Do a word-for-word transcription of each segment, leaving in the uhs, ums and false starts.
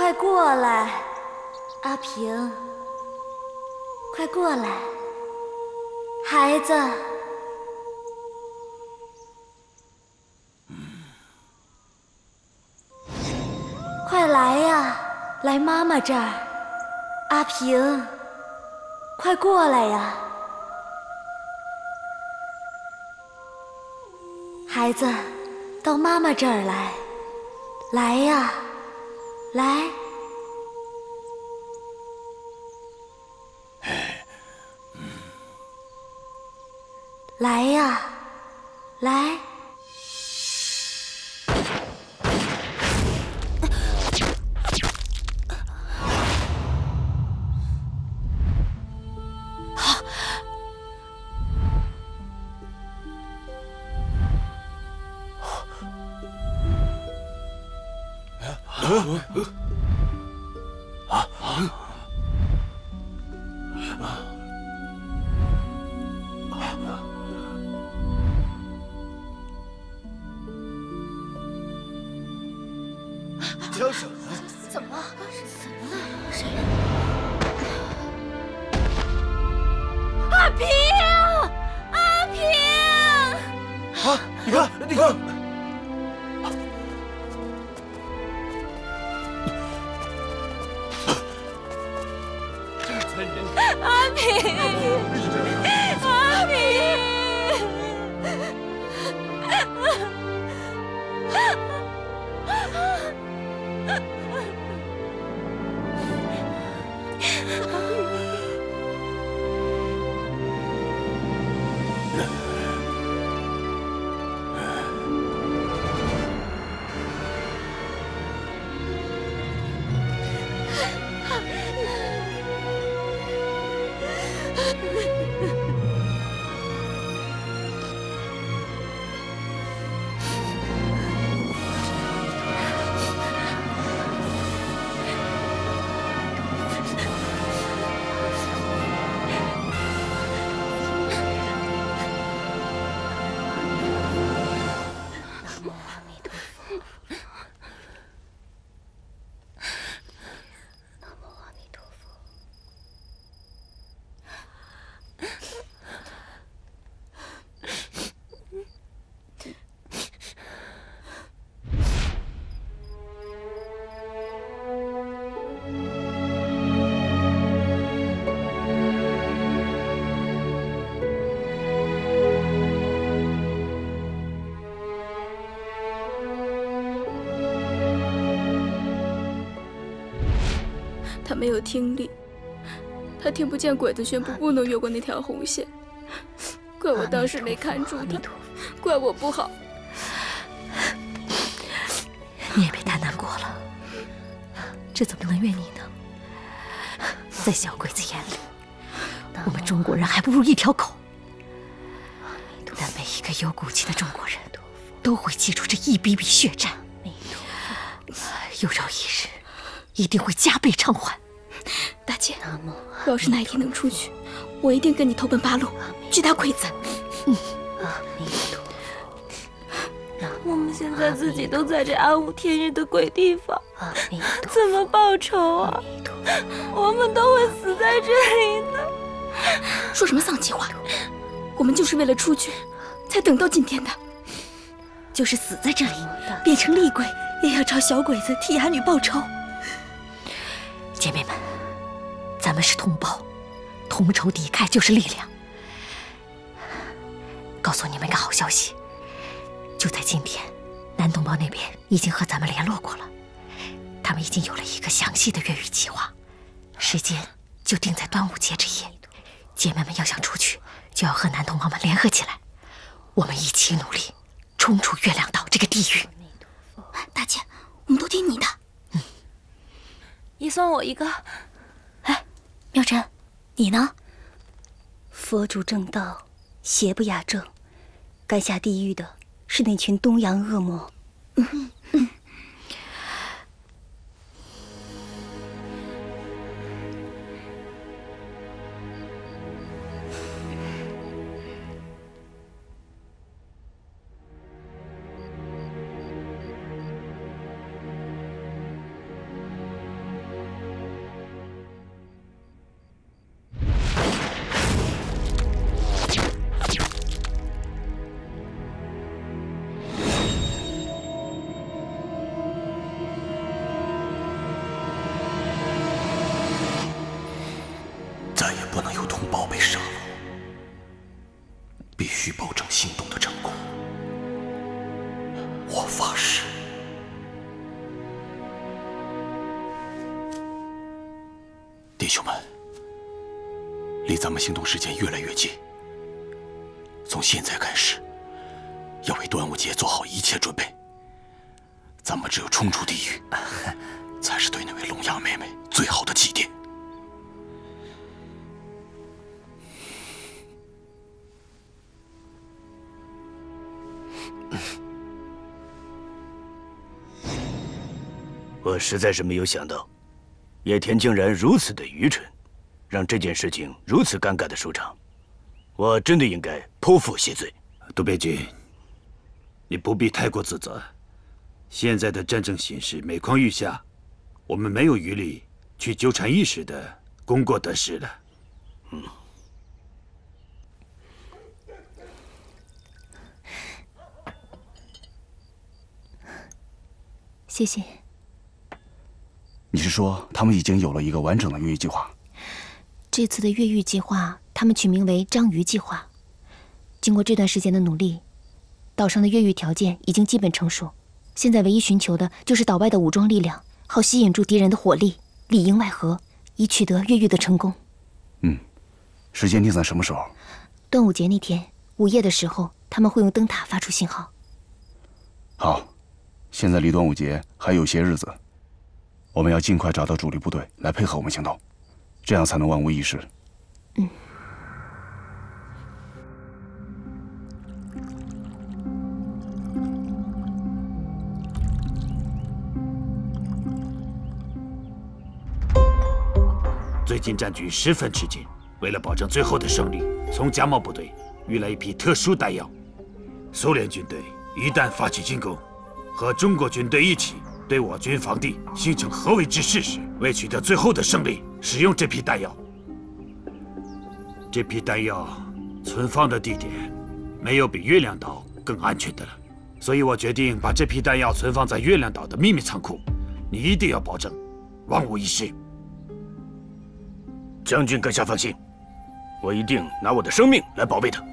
快过来，阿平，快过来，孩子。快来呀，来妈妈这儿。阿平，快过来呀，孩子，到妈妈这儿来，来呀，来。 来呀，来！ 啊！江省人， 怎么了？怎么了？谁？阿平，阿平！ 啊！你看，你看！这残忍！ 阿平，阿平！ 他没有听力，他听不见鬼子宣布不能越过那条红线，怪我当时没看住他，怪我不好。 你也别太难过了，这怎么能怨你呢？在小鬼子眼里，我们中国人还不如一条狗。但每一个有骨气的中国人都会记住这一笔笔血债，有朝一日一定会加倍偿还。 大姐，要是哪一天能出去，我一定跟你投奔八路，去打鬼子。嗯。 我们现在自己都在这暗无天日的鬼地方，怎么报仇啊？我们都会死在这里呢。 说什么丧气话！我们就是为了出去，才等到今天的。就是死在这里，变成厉鬼，也要朝小鬼子替哑女报仇。 姐妹们，咱们是同胞，同仇敌忾就是力量。告诉你们一个好消息，就在今天，南同胞那边已经和咱们联络过了，他们已经有了一个详细的越狱计划，时间就定在端午节这夜。姐妹们要想出去，就要和男同胞们联合起来，我们一起努力，冲出月亮岛这个地狱。 大姐，我们都听你的。 嗯， 也算我一个。 哎，妙晨，你呢？ 佛主正道，邪不压正，该下地狱的是那群东洋恶魔。 嗯嗯。 被杀了，必须保证行动的成功。我发誓。弟兄们，离咱们行动时间越来越近。从现在开始，要为端午节做好一切准备。咱们只有冲出地狱，才是对那位龙牙妹妹最好的祭奠。 我实在是没有想到，叶田竟然如此的愚蠢，让这件事情如此尴尬的收场。我真的应该剖腹谢罪。 杜备军，你不必太过自责。现在的战争形势每况愈下，我们没有余力去纠缠一时的功过得失了。嗯。 谢谢。 你是说他们已经有了一个完整的越狱计划？ 这次的越狱计划，他们取名为“章鱼计划”。经过这段时间的努力，岛上的越狱条件已经基本成熟。现在唯一寻求的就是岛外的武装力量，好吸引住敌人的火力，里应外合，以取得越狱的成功。 嗯，时间定在什么时候？ 端午节那天午夜的时候，他们会用灯塔发出信号。 好，现在离端午节还有些日子。我们要尽快找到主力部队来配合我们行动，这样才能万无一失。 嗯。 最近战局十分吃紧，为了保证最后的胜利，从假冒部队运来一批特殊弹药。苏联军队一旦发起进攻，和中国军队一起对我军防地形成合围之势时，为取得最后的胜利，使用这批弹药。这批弹药存放的地点没有比月亮岛更安全的了，所以我决定把这批弹药存放在月亮岛的秘密仓库。你一定要保证万无一失。 将军阁下放心，我一定拿我的生命来保卫它。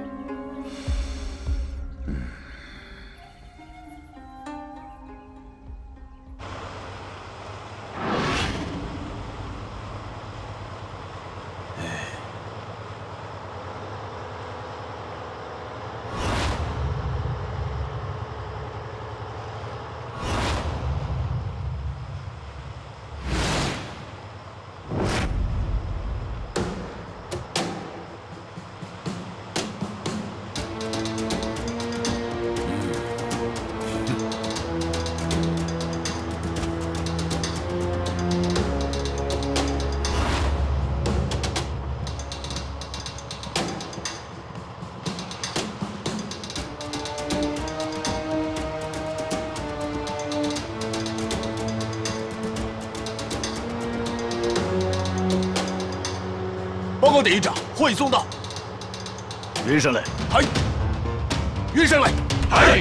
报告营长，货已送到。 运上来。 嗨。运上来。 嗨。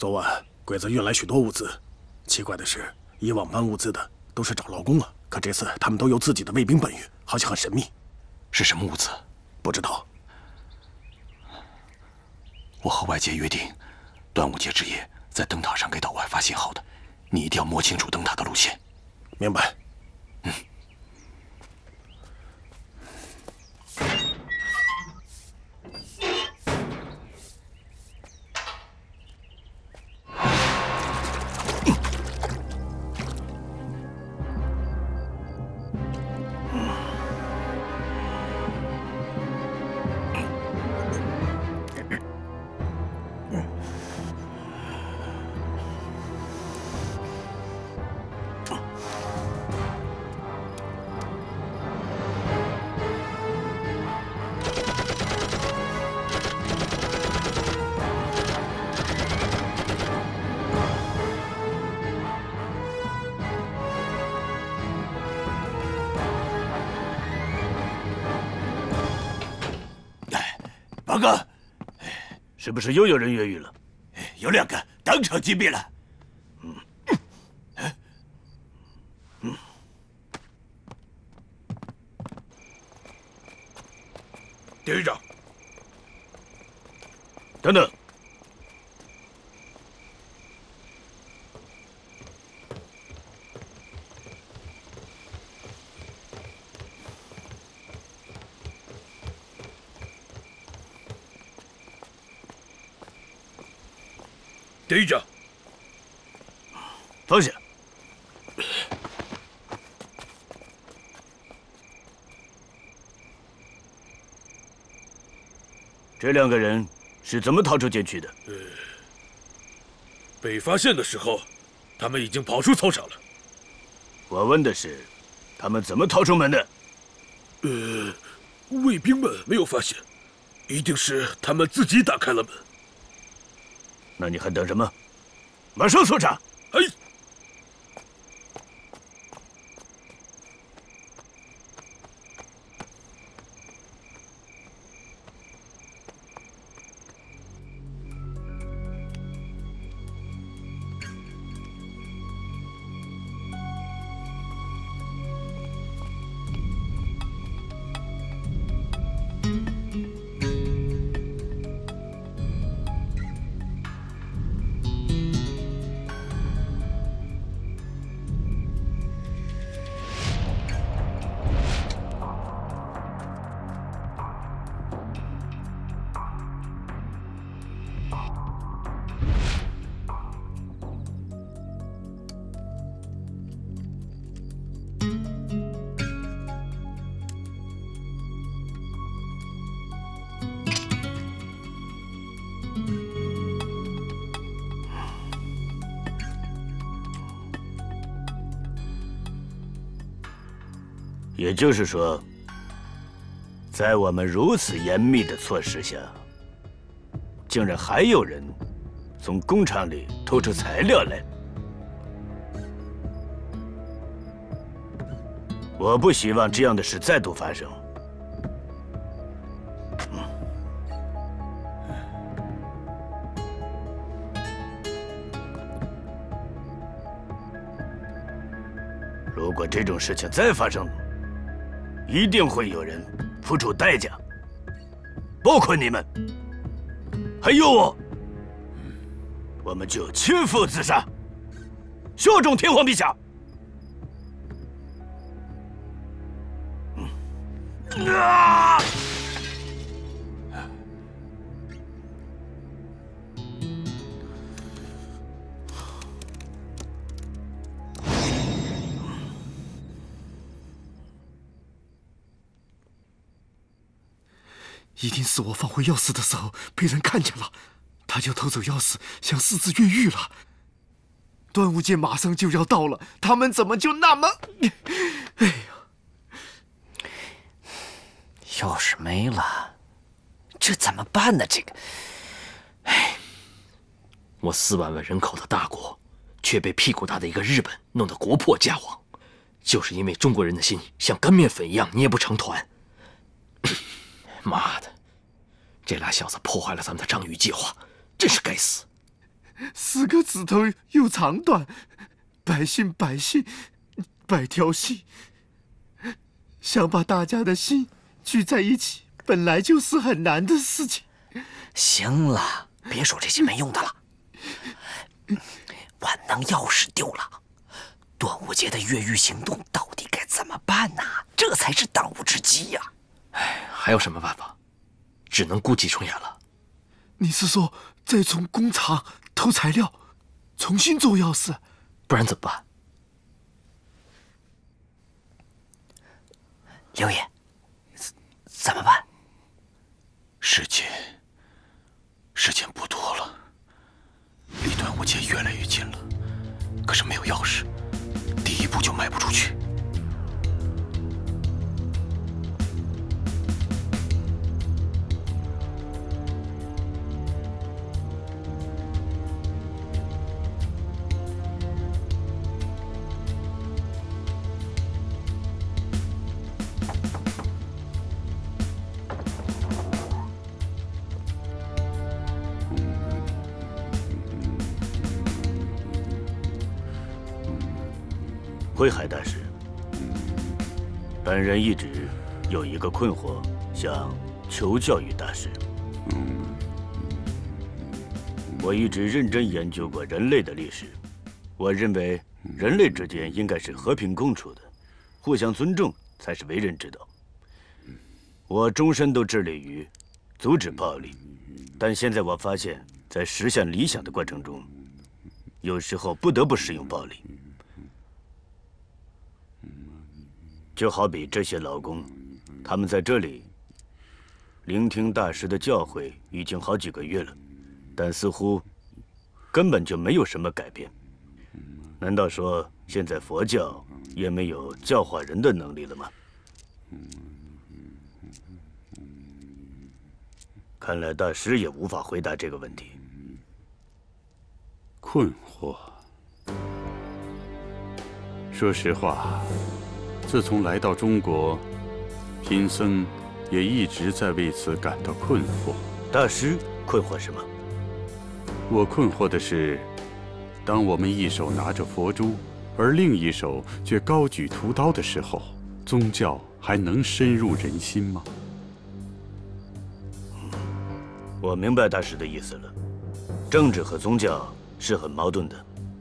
昨晚鬼子运来许多物资，奇怪的是，以往搬物资的都是找劳工了，可这次他们都有自己的卫兵搬运，好像很神秘。 是什么物资？ 不知道。 我和外界约定，端午节之夜在灯塔上给岛外发信号的，你一定要摸清楚灯塔的路线。 明白。 嗯。 报告，是不是又有人越狱了？ 有两个当场击毙了。 嗯， 嗯，队长， 等等。 队长， 放下。这两个人是怎么逃出监区的？ 呃，被发现的时候，他们已经跑出操场了。 我问的是，他们怎么逃出门的？ 呃，卫兵们没有发现，一定是他们自己打开了门。 那你还等什么？马上搜查！ 哎。 也就是说，在我们如此严密的措施下，竟然还有人从工厂里偷出材料来。我不希望这样的事再度发生。如果这种事情再发生，一定会有人付出代价，包括你们，还有我。我们就亲赴自杀，效忠天皇陛下。啊！ 一定是我放回钥匙的时候被人看见了，他就偷走钥匙，想私自越狱了。端午节马上就要到了，他们怎么就那么……哎呀， 钥匙没了，这怎么办呢？这个，哎，我四万万人口的大国，却被屁股大的一个日本弄得国破家亡，就是因为中国人的心像干面粉一样捏不成团。妈的，这俩小子破坏了咱们的章鱼计划，真是该死！ 四个指头有长短，百姓百姓，百条心。想把大家的心聚在一起，本来就是很难的事情。 行了，别说这些没用的了。万能钥匙丢了，端午节的越狱行动到底该怎么办呢？这才是当务之急呀！哎，还有什么办法？只能故伎重演了。 你是说再从工厂偷材料，重新做钥匙？ 不然怎么办？刘爷，怎么办？ 时间，时间不多了，离端午节越来越近了。可是没有钥匙，第一步就迈不出去。 慧海大师，本人一直有一个困惑，想求教于大师。我一直认真研究过人类的历史，我认为人类之间应该是和平共处的，互相尊重才是为人之道。我终身都致力于阻止暴力，但现在我发现，在实现理想的过程中，有时候不得不使用暴力。就好比这些劳工，他们在这里聆听大师的教诲已经好几个月了，但似乎根本就没有什么改变。难道说现在佛教也没有教化人的能力了吗？看来大师也无法回答这个问题。 困惑。说实话，自从来到中国，贫僧也一直在为此感到困惑。 大师困惑什么？ 我困惑的是，当我们一手拿着佛珠，而另一手却高举屠刀的时候，宗教还能深入人心吗？ 我明白大师的意思了，政治和宗教是很矛盾的。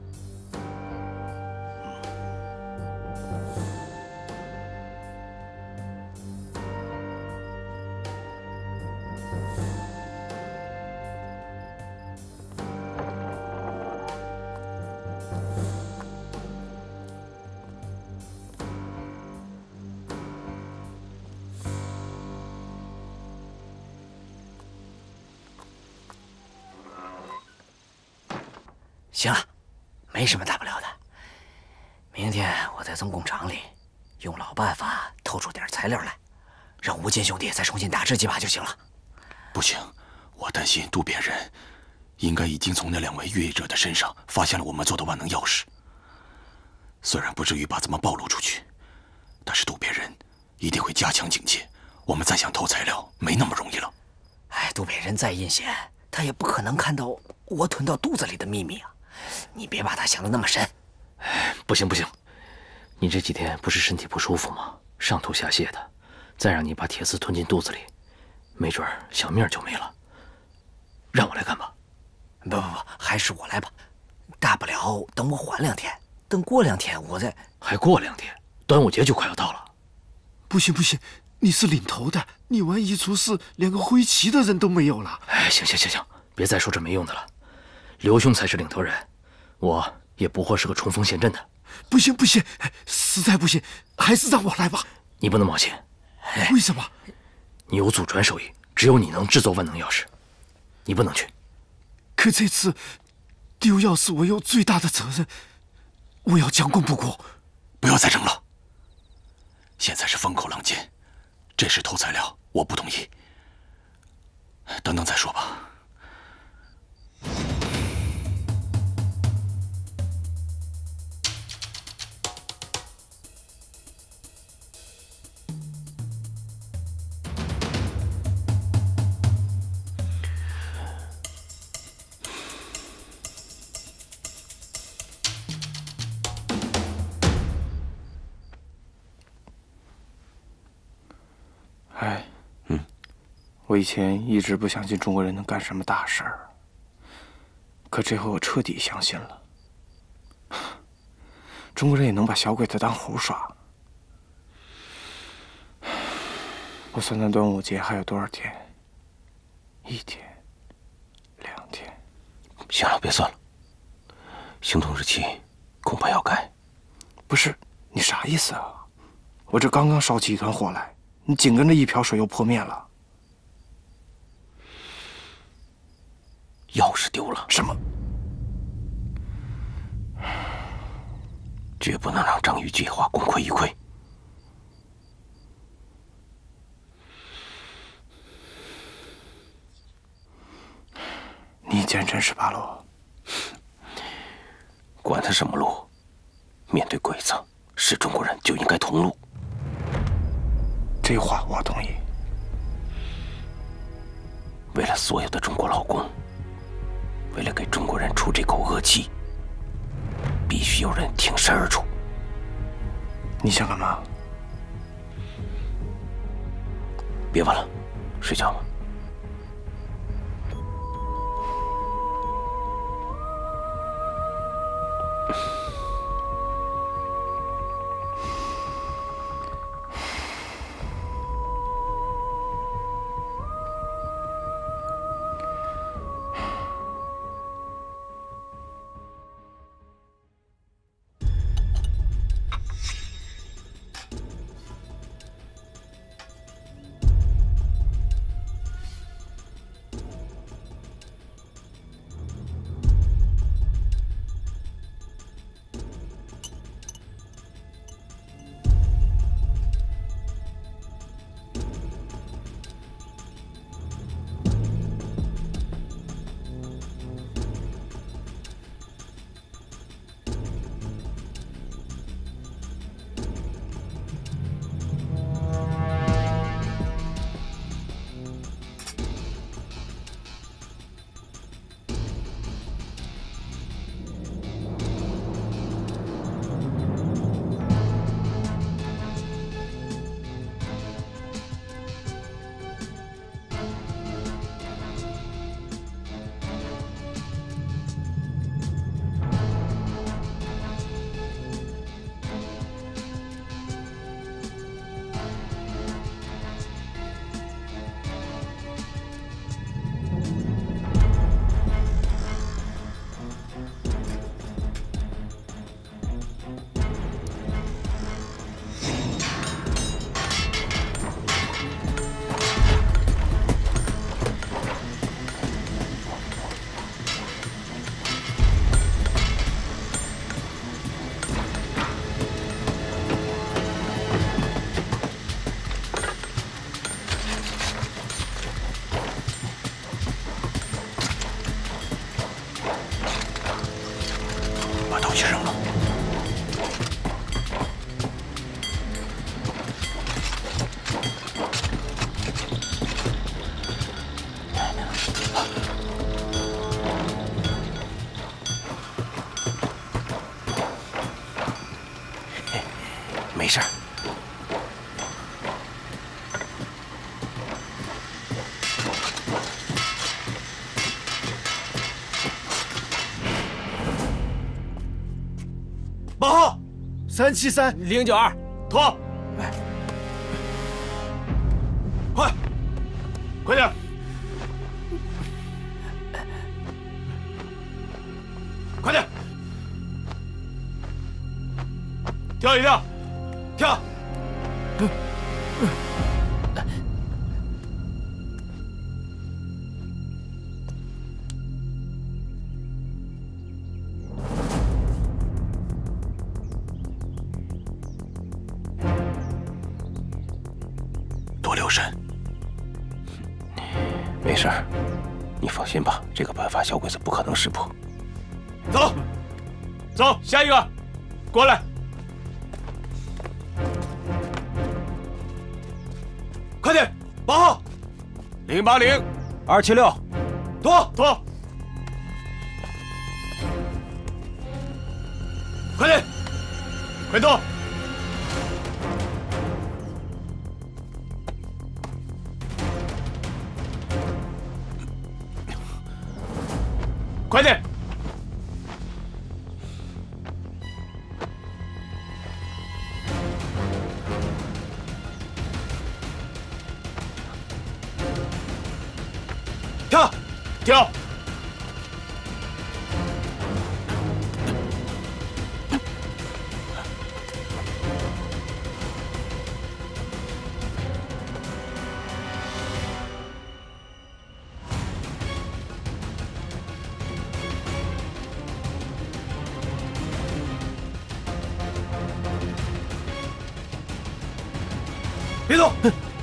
行了，没什么大不了的。明天我再从工厂里用老办法偷出点材料来，让吴坚兄弟再重新打制几把就行了。 不行，我担心渡边人应该已经从那两位越狱者的身上发现了我们做的万能钥匙。虽然不至于把咱们暴露出去，但是渡边人一定会加强警戒，我们再想偷材料没那么容易了。 哎，渡边人再阴险，他也不可能看到我吞到肚子里的秘密啊！你别把他想得那么深。 不行不行，你这几天不是身体不舒服吗？上吐下泻的，再让你把铁丝吞进肚子里，没准小命就没了。让我来干吧。不不不，还是我来吧。大不了等我缓两天，等过两天我再……还过两天，端午节就快要到了。 不行不行，你是领头的，你万一出事，连个挥旗的人都没有了。 哎，行行行行，别再说这没用的了。刘兄才是领头人，我也不过是个冲锋陷阵的。 不行不行，实在不行，还是让我来吧。 你不能冒险。 为什么？ 你有祖传手艺，只有你能制作万能钥匙，你不能去。 可这次丢钥匙，我有最大的责任，我要将功补过。 不要再争了，现在是风口浪尖，这事偷材料，我不同意。等等再说吧。 我以前一直不相信中国人能干什么大事儿，可这回我彻底相信了。中国人也能把小鬼子当猴耍。我算算端午节还有多少天？一天，两天。 行了，别算了。行动日期恐怕要改。 不是，你啥意思啊？我这刚刚烧起一团火来，你紧跟着一瓢水又破灭了。 钥匙丢了。 什么？ 绝不能让章鱼计划功亏一篑。 你见真是八路。 管他什么路，面对鬼子，是中国人就应该同路。 这话我同意。 为了所有的中国劳工，为了给中国人出这口恶气，必须有人挺身而出。 你想干嘛？ 别问了，睡觉吧。没事。 八号，三七三零九二， 拖，快，快点！快点！跳一跳，跳！ 多留神。没事儿，你放心吧，这个办法小鬼子不可能识破。 走，走，下一个，过来。快点，八号， 零八零二七六， 拖拖，快点，快动！ 别动！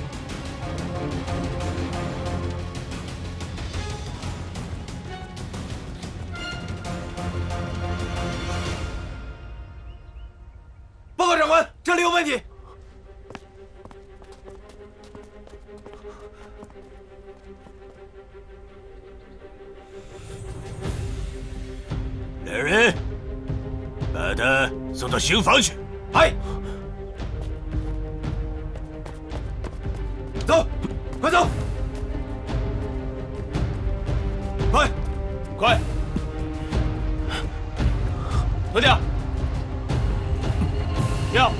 报告长官，这里有问题。 来人，把他送到刑房去。 哎，走，快走！快， 快！脱掉！掉！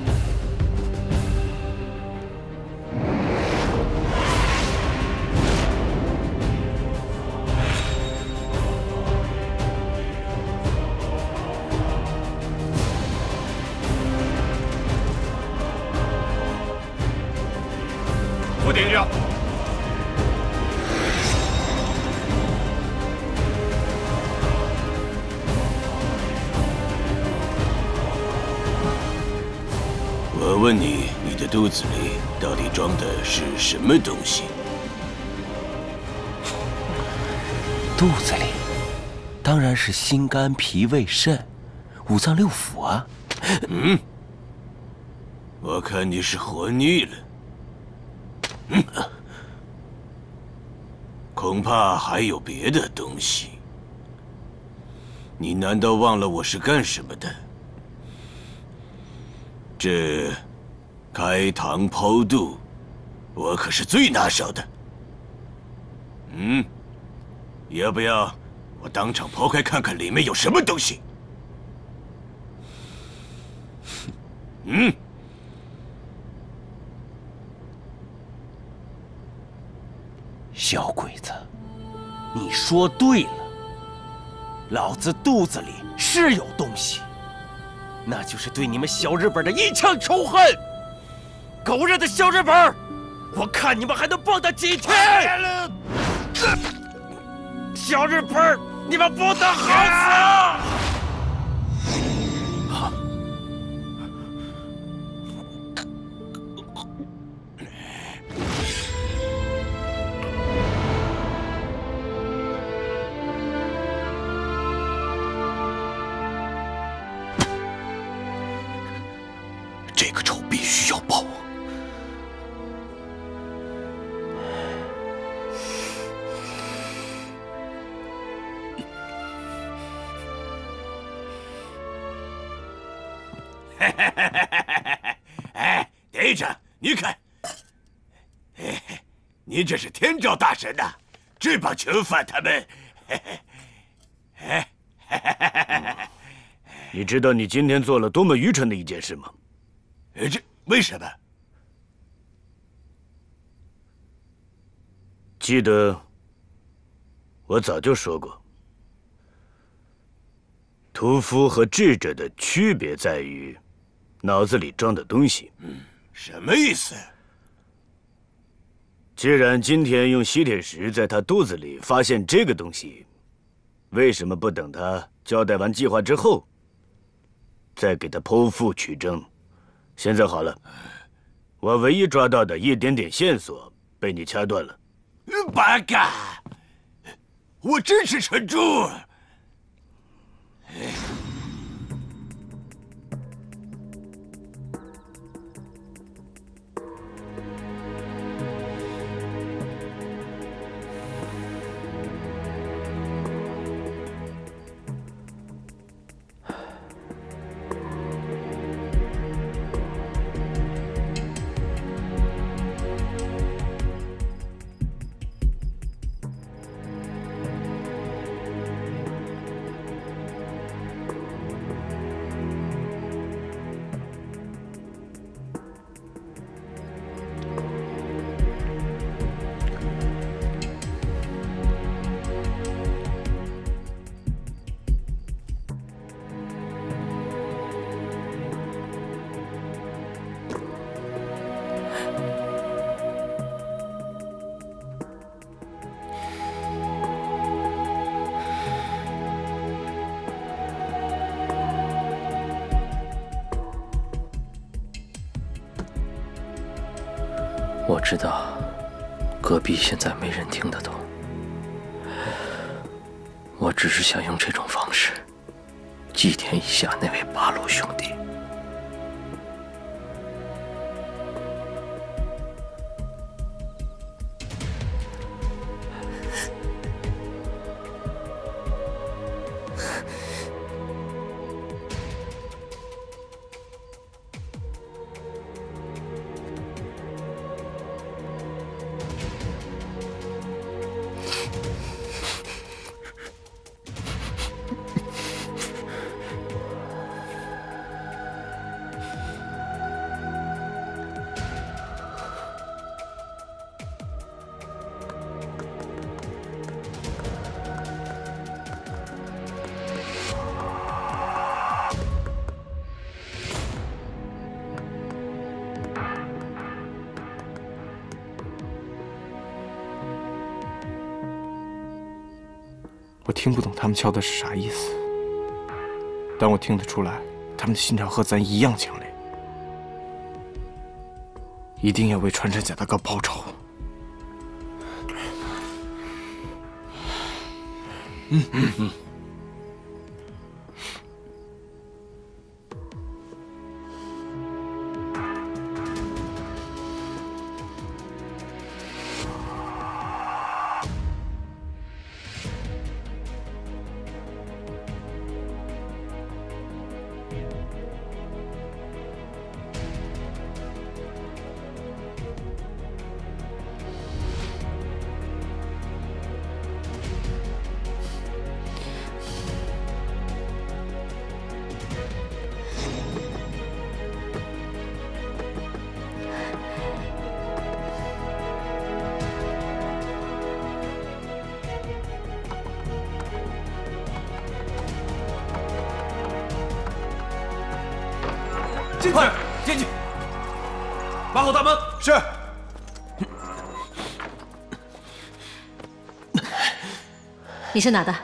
副顶着。 我问你，你的肚子里到底装的是什么东西？ 肚子里当然是心肝脾胃肾，五脏六腑啊。 嗯，我看你是活腻了。嗯，恐怕还有别的东西。你难道忘了我是干什么的？这开膛剖肚，我可是最拿手的。嗯，要不要我当场剖开看看里面有什么东西？嗯。 小鬼子，你说对了，老子肚子里是有东西，那就是对你们小日本的一腔仇恨。狗日的小日本，我看你们还能蹦跶几天！小日本，你们不得好死！ 这个仇必须要报。 哎，队长，你看，你这是天照大神呐！这帮囚犯他们， 你知道你今天做了多么愚蠢的一件事吗？这为什么？记得我早就说过，屠夫和智者的区别在于脑子里装的东西。嗯，什么意思？既然今天用吸铁石在他肚子里发现这个东西，为什么不等他交代完计划之后，再给他剖腹取证？现在好了，我唯一抓到的一点点线索被你掐断了。八嘎！我支持陈珠。 我知道，隔壁现在没人听得懂。我只是想用这种方式祭奠一下那位八路兄弟。 我听不懂他们敲的是啥意思，但我听得出来，他们的心跳和咱一样强烈，一定要为穿山甲大哥报仇。嗯嗯嗯。 进去，进去，把好大门。是。 你是哪的？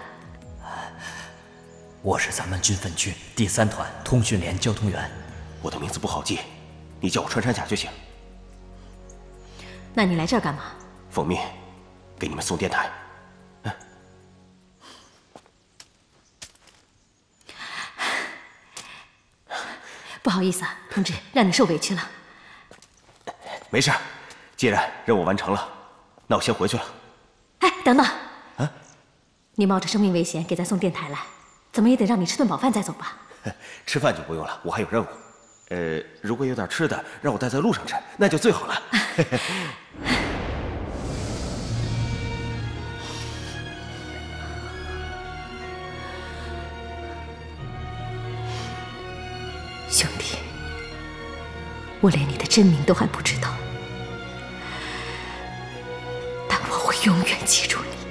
我是咱们军分区第三团通讯连交通员，我的名字不好记，你叫我穿山甲就行。 那你来这儿干嘛？ 奉命给你们送电台。嗯。 不好意思啊，同志，让你受委屈了。 没事，既然任务完成了，那我先回去了。 哎，等等。啊？你冒着生命危险给咱送电台来，怎么也得让你吃顿饱饭再走吧？ 吃饭就不用了，我还有任务。呃，如果有点吃的让我带在路上吃，那就最好了。 兄弟，我连你的真名都还不知道，但我会永远记住你。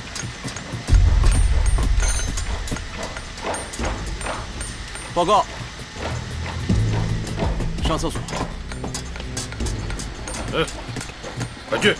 报告， 上厕所。 嗯，快去。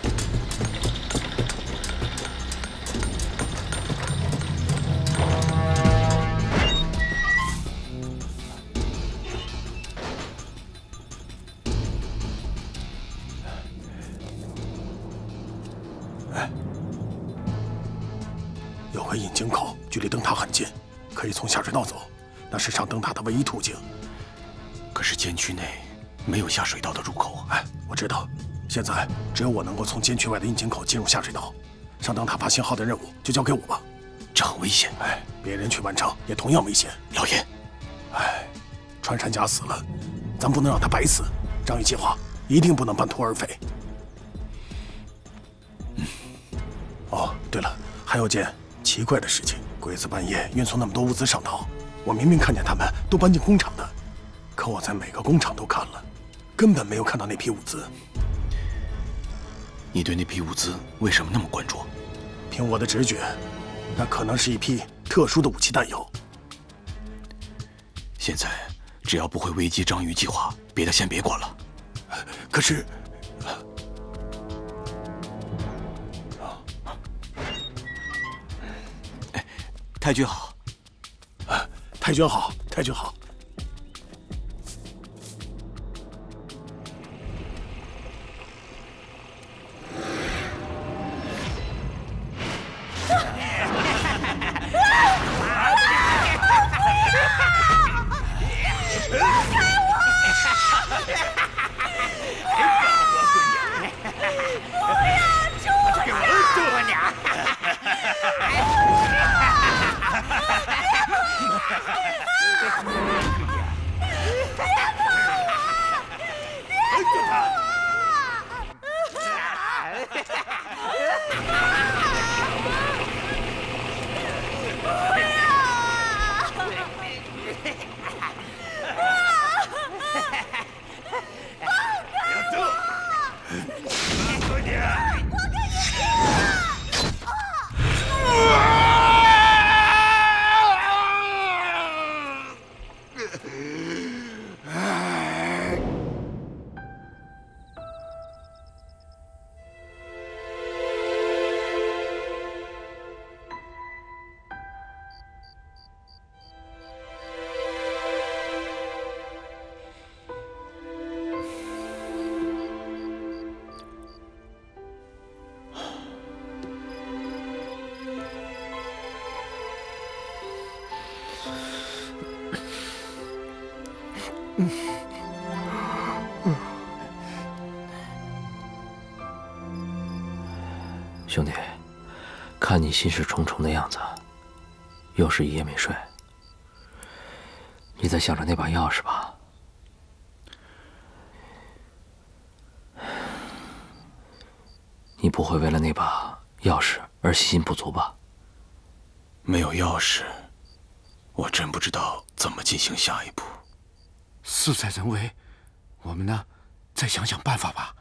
有个引井口，距离灯塔很近，可以从下水道走，那是上灯塔的唯一途径。 可是监区内没有下水道的入口。 哎，我知道，现在只有我能够从监区外的引井口进入下水道。上灯塔发信号的任务就交给我吧。 这很危险。 哎，别人去完成也同样危险。 老爷， 哎，穿山甲死了，咱不能让他白死。章鱼计划一定不能半途而废。嗯。哦，对了，还有件。 奇怪的事情，鬼子半夜运送那么多物资上岛，我明明看见他们都搬进工厂的，可我在每个工厂都看了，根本没有看到那批物资。 你对那批物资为什么那么关注？ 凭我的直觉，那可能是一批特殊的武器弹药。 现在只要不会危及章鱼计划，别的先别管了。 可是。 太君好， 啊，太君好，太君好。 兄弟，看你心事重重的样子，又是一夜没睡。你在想着那把钥匙吧？你不会为了那把钥匙而信心不足吧？ 没有钥匙，我真不知道怎么进行下一步。 事在人为，我们呢，再想想办法吧。